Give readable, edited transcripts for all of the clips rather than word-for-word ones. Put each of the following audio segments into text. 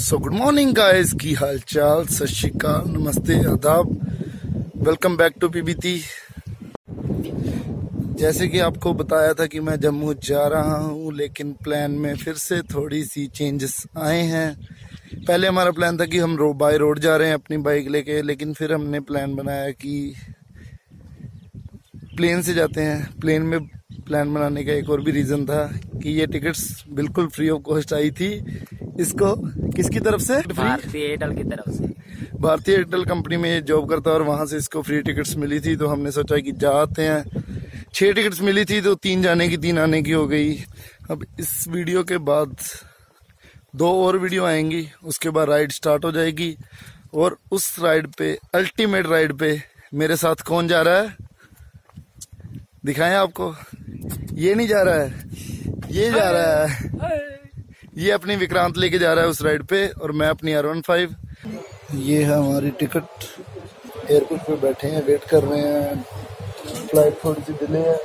So good morning guys, की हाल चाल, सत श्री अकाल, नमस्ते, आदाब, वेलकम बैक टू पीबीटी। जैसे कि आपको बताया था कि मैं जम्मू जा रहा हूं, लेकिन प्लान में फिर से थोड़ी सी चेंजेस आए हैं। पहले हमारा प्लान था कि हम बाय रोड जा रहे हैं अपनी बाइक लेके, लेकिन फिर हमने प्लान बनाया कि प्लेन से जाते हैं। प्लेन में प्लान बनाने का एक और भी रीज़न था कि ये टिकट्स बिल्कुल फ्री ऑफ कॉस्ट आई थी। इसको किसकी तरफ से? भारतीय एयरटेल की तरफ से। भारतीय एयरटेल कंपनी में ये जॉब करता है और वहां से इसको फ्री टिकट्स मिली थी, तो हमने सोचा कि जाते हैं। 6 टिकट्स मिली थी, तो 3 जाने की 3 आने की हो गई। अब इस वीडियो के बाद 2 और वीडियो आएंगी, उसके बाद राइड स्टार्ट हो जाएगी। और उस राइड पे, अल्टीमेट राइड पे मेरे साथ कौन जा रहा है दिखाएं आपको। ये नहीं जा रहा है, ये जा रहा है। ये अपनी विक्रांत लेके जा रहा है उस राइड पे, और मैं अपनी R15। ये है हमारी टिकट। एयरपोर्ट पे बैठे हैं, वेट कर रहे हैं। फ्लाइट थोड़ी सी डिले है।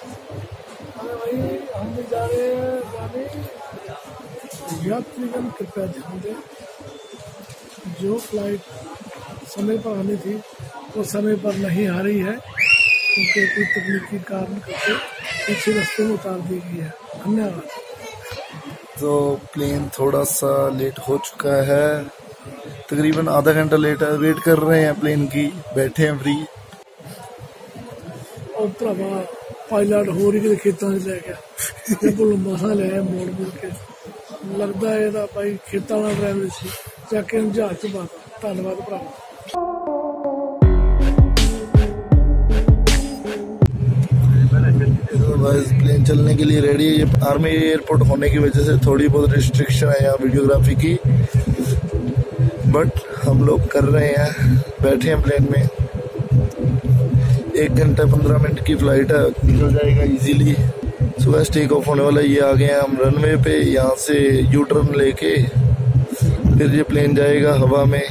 हम भी जा रहे हैं। यात्रीगण कृपया ध्यान दें, जो फ्लाइट समय पर आनी थी वो समय पर नहीं आ रही है, क्योंकि कोई तकनीकी कारण करके पीछे रास्ते में उतार दी गई है। धन्यवाद। तो प्लेन थोड़ा सा लेट हो चुका है, तकरीबन आधा घंटा लेट है। वेट कर रहे हैं प्लेन की, बैठे हैं फ्री। और भरावा पायलट हो रही कि खेतों से लै गया, बिल्कुल मसा लिया मोड़ मोड़ के। लगता है ਇਹਦਾ भाई खेतों वाला ड्राइवर सी, जाके जहाज च पाता। धन्यवाद भरावा। प्लेन चलने के लिए रेडी है। ये आर्मी एयरपोर्ट होने की वजह से थोड़ी बहुत रिस्ट्रिक्शन है यहाँ वीडियोग्राफी की, बट हम लोग कर रहे हैं। बैठे हैं प्लेन में। 1 घंटा 15 मिनट की फ्लाइट है, निकल जाएगा इजीली। सुबह टेक ऑफ होने वाला। ये आ गए हैं हम रनवे पे। यहाँ से यू टर्न लेके फिर ये प्लेन जाएगा हवा में।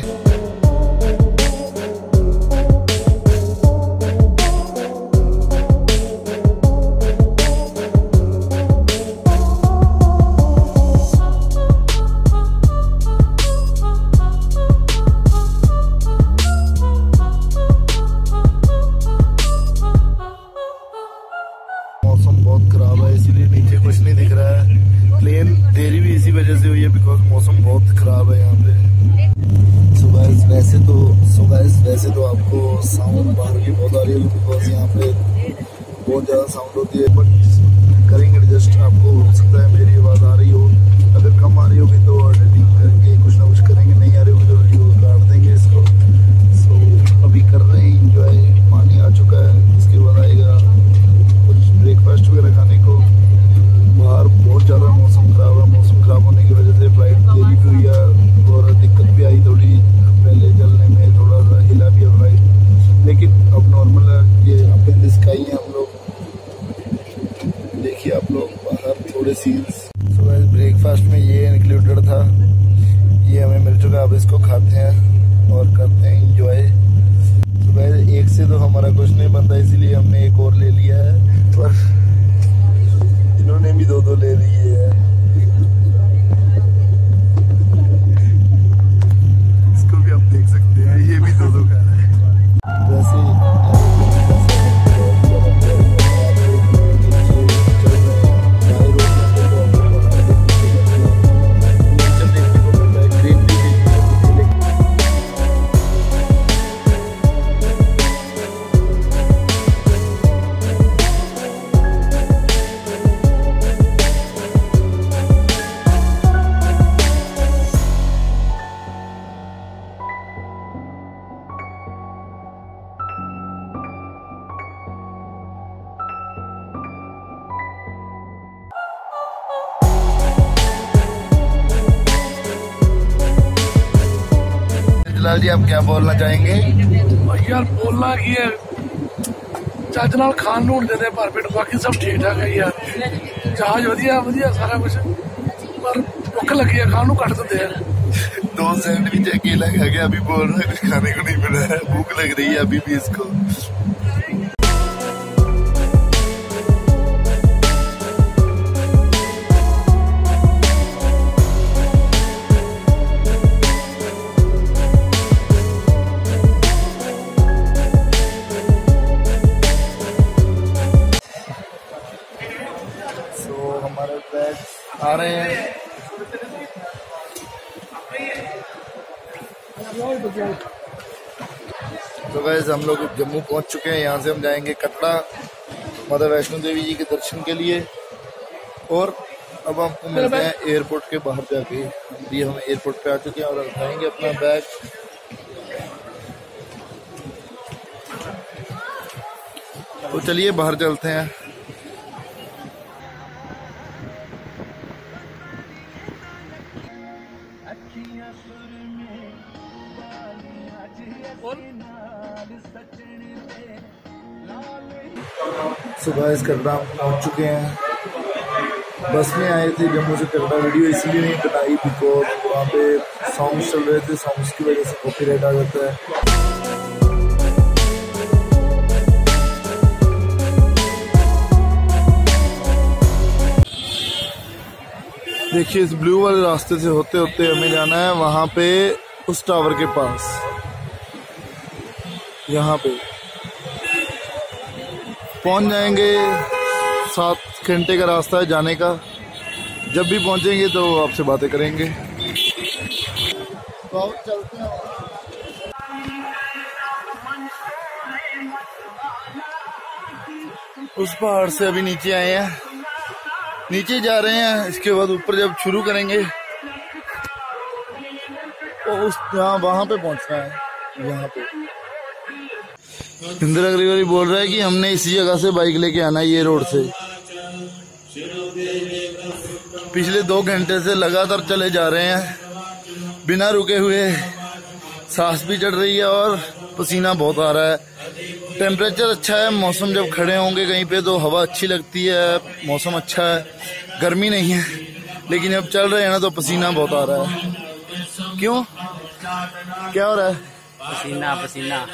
मौसम बहुत खराब है, इसीलिए नीचे कुछ नहीं दिख रहा है। प्लेन देरी भी इसी वजह से हुई है, बिकॉज मौसम बहुत खराब है यहाँ पे। वैसे तो आपको साउंड बाहर की बहुत आ रही है, बिकॉज यहाँ पे बहुत ज़्यादा साउंड होती है, बट करेंगे एडजस्ट। आपको हो सकता है मेरी आवाज़ आ रही हो, अगर कम आ रही होगी तो एडिटिंग करके कुछ ना कुछ करेंगे, नहीं आ रही होगी तो वीडियो काट देंगे इसको। सो अभी कर रहे हैं इंजॉय। पानी आ चुका है, इसके बाद आएगा कुछ ब्रेकफास्ट वगैरह खाने को। बाहर बहुत ज़्यादा मौसम ख़राब है। मौसम ख़राब होने की वजह से फ्लाइट देरी भी हुई है और दिक्कत भी आई थोड़ी। पहले चलने में थोड़ा सा हिला भी है फ्लाइट, लेकिन अब नॉर्मल है। ये अप इन द स्काई है हम लोग। देखिए आप लोग बाहर थोड़े सीन्स। सुबह ब्रेकफास्ट में ये इंक्लूडेड था, ये हमें मिल चुका है। अब इसको खाते हैं और करते हैं इंजॉय। सुबह एक से तो हमारा कुछ नहीं बनता, इसीलिए हमने एक और ले लिया है, पर इन्होंने भी 2-2 ले लिए है। इसको भी आप देख सकते हैं, ये भी 2-2 का है। वैसे लाल जी, आप क्या बोलना चाहेंगे? यार बोलना की है, ਚੱਜ ਨਾਲ ਖਾਣ ਨੂੰ ਦੇ ਦੇ ਭਰ ਪੇਟ, ਬਾਕੀ ਸਭ ਠੀਕ ਠਾਕ ਹੈ ਯਾਰ। ਜਹਾਜ਼ ਵਧੀਆ ਸਾਰਾ ਕੁਝ, पर भुख लगी है, खाने को कट देते हैं। 2 सैंडविच अकेला खा गया, अभी बोल रहा है कुछ खाने को नहीं मिला है। भूख लग रही है अभी भी इसको। तो गाइस हम लोग जम्मू पहुंच चुके हैं। यहाँ से हम जाएंगे कटरा माता वैष्णो देवी जी के दर्शन के लिए, और अब हमको मिलते हैं एयरपोर्ट के बाहर जाके। अभी हम एयरपोर्ट पे आ चुके हैं और उठाएंगे अपना बैग। तो चलिए बाहर चलते हैं। सुबह इस कटरा पहुंच चुके हैं। बस में आए थे जम्मू से कटरा। वीडियो इसलिए नहीं बनाई बिकॉज वहाँ पे सॉन्ग्स चल रहे थे, सॉन्ग्स की वजह से कॉपीराइट आ जाता है। देखिए इस ब्लू वाले रास्ते से होते होते हमें जाना है वहाँ पे उस टावर के पास। यहाँ पे पहुँच जाएंगे। 7 घंटे का रास्ता है जाने का। जब भी पहुँचेंगे तो आपसे बातें करेंगे। तो अब चलते हैं। उस पहाड़ से अभी नीचे आए हैं, नीचे जा रहे हैं। इसके बाद ऊपर जब शुरू करेंगे तो उस वहां पे पहुंचना है। यहाँ पे इंदिरा अग्रवाल बोल रहा है कि हमने इसी जगह से बाइक लेके आना है, ये रोड से। पिछले 2 घंटे से लगातार चले जा रहे हैं बिना रुके हुए। सांस भी चढ़ रही है और पसीना बहुत आ रहा है। टेम्परेचर अच्छा है। मौसम जब खड़े होंगे कहीं पे तो हवा अच्छी लगती है, मौसम अच्छा है, गर्मी नहीं है। लेकिन जब चल रहे हैं ना तो पसीना बहुत आ रहा है। क्यों, क्या हो रहा है? पसीना पसीना।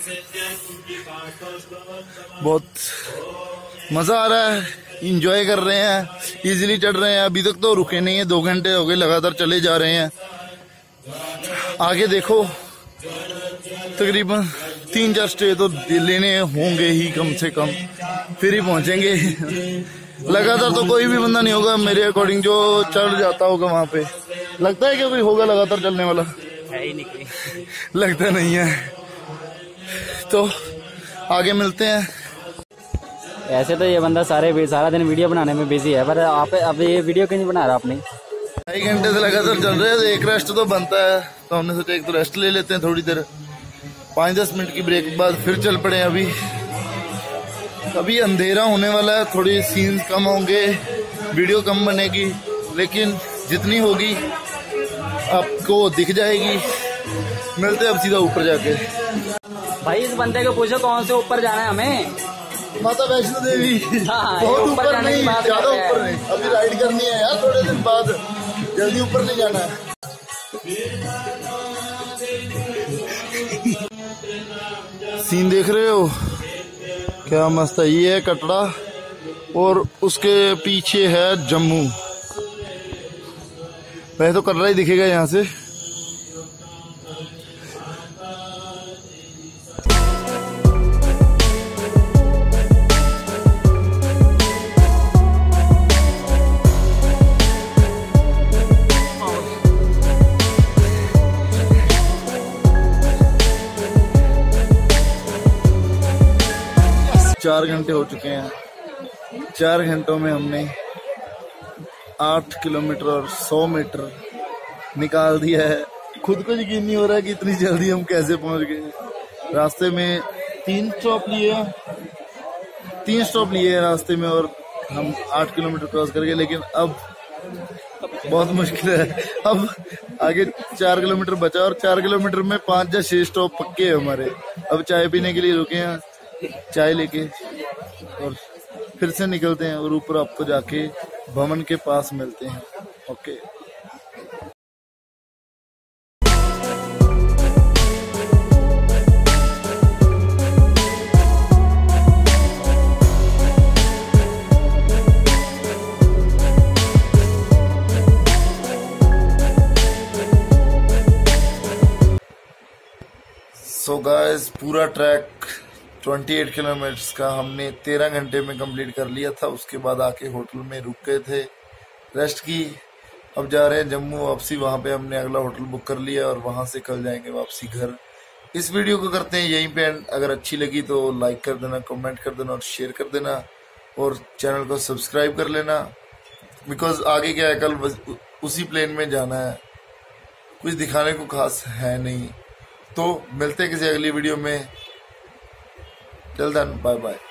बहुत मजा आ रहा है, इंजॉय कर रहे हैं, इजीली चढ़ रहे हैं। अभी तक तो रुके नहीं है, 2 घंटे हो गए लगातार चले जा रहे हैं। आगे देखो तकरीबन 3-4 स्टे तो लेने होंगे ही कम से कम, फिर ही पहुंचेंगे। लगातार तो कोई भी बंदा नहीं होगा मेरे अकॉर्डिंग जो चढ़ जाता होगा वहां पे। लगता है कि कोई होगा लगातार चलने वाला? है ही नहीं। लगता नहीं है। तो आगे मिलते हैं। ऐसे तो ये बंदा सारा दिन वीडियो बनाने में बिजी है, पर आप अब ये वीडियो क्यों नहीं बना रहा आपने? 2 घंटे से लगातार चल रहे हैं तो एक रेस्ट तो बनता है। तो हमने सोचा एक तो रेस्ट ले लेते हैं थोड़ी देर। 5-10 मिनट की ब्रेक के बाद फिर चल पड़े। अभी अंधेरा होने वाला है, थोड़ी सीन्स कम होंगे, वीडियो कम बनेगी, लेकिन जितनी होगी आपको दिख जाएगी। मिलते हैं अब सीधा ऊपर जाके। भाई इस बंदे को पूछो कौन से ऊपर जाना है हमें? माता वैष्णो देवी। हाँ, बहुत ऊपर जाने नहीं, की बात ज्यादा करते हैं। ऊपर नहीं। अभी राइड करनी है यार थोड़े दिन बाद, जल्दी ऊपर नहीं जाना है। सीन देख रहे हो क्या मस्त है। ये है कटरा और उसके पीछे है जम्मू। वैसे तो कटरा ही दिखेगा यहाँ से। चार घंटे हो चुके हैं। 4 घंटों में हमने 8 किलोमीटर और 100 मीटर निकाल दिया है। खुद को यकीन नहीं हो रहा है कि इतनी जल्दी हम कैसे पहुंच गए। रास्ते में 3 स्टॉप लिए हैं रास्ते में और हम 8 किलोमीटर क्रॉस कर गए। लेकिन अब बहुत मुश्किल है। अब आगे 4 किलोमीटर बचा और 4 किलोमीटर में 5 या 6 स्टॉप पक्के हैं हमारे। अब चाय पीने के लिए रुके हैं, चाय लेके और फिर से निकलते हैं और ऊपर आपको जाके भवन के पास मिलते हैं। ओके। सो गाइस पूरा ट्रैक 28 किलोमीटर का हमने 13 घंटे में कंप्लीट कर लिया था। उसके बाद आके होटल में रुक गए थे, रेस्ट की अब जा रहे हैं जम्मू वापसी। वहां पे हमने अगला होटल बुक कर लिया और वहां से कल जाएंगे वापसी घर। इस वीडियो को करते हैं यहीं पे एंड। अगर अच्छी लगी तो लाइक कर देना, कमेंट कर देना और शेयर कर देना और चैनल को सब्सक्राइब कर लेना। बिकॉज आगे क्या है, कल उसी प्लेन में जाना है, कुछ दिखाने को खास है नहीं। तो मिलते हैं किसी अगली वीडियो में। Till then bye bye.